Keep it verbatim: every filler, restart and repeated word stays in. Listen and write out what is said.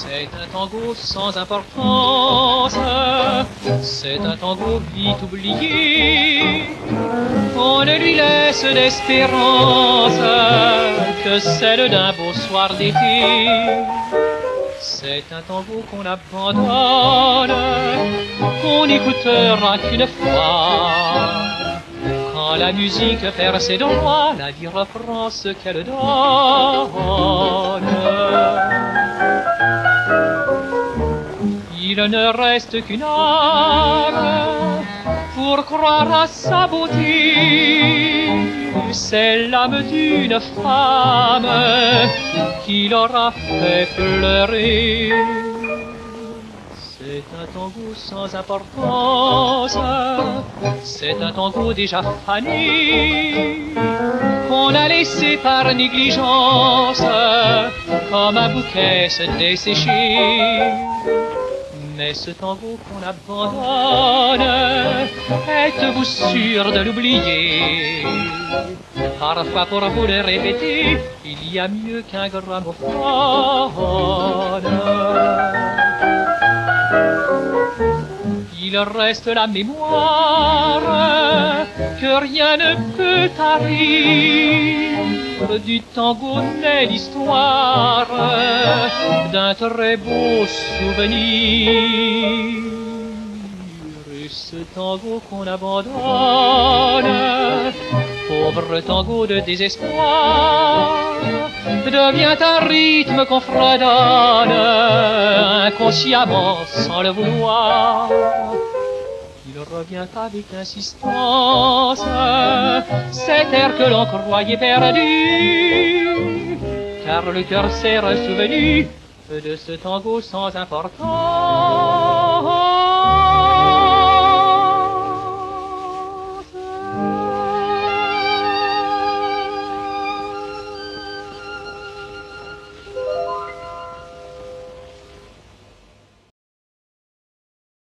C'est un tango sans importance, c'est un tango vite oublié. On ne lui laisse d'espérance que celle d'un beau soir d'été. C'est un tango qu'on abandonne, qu'on n'écoutera qu'une fois. Quand la musique perd ses droits, la vie reprend ce qu'elle donne. Il ne reste qu'une âme pour croire à sa beauté. C'est l'âme d'une femme qui l'aura fait pleurer. C'est un tango sans importance, c'est un tango déjà fané, qu'on a laissé par négligence, comme un bouquet se dessécher. Mais ce tango qu'on abandonne, êtes-vous sûr de l'oublier? Parfois pour vous le répéter, il y a mieux qu'un gramophone. Il reste la mémoire que rien ne peut tarir. Du tango naît l'histoire d'un très beau souvenir. Et ce tango qu'on abandonne, pauvre tango de désespoir, devient un rythme qu'on fredonne inconsciemment sans le vouloir. Il revient avec insistance, cet air que l'on croyait perdu, car le cœur s'est ressouvenu de ce tango sans importance.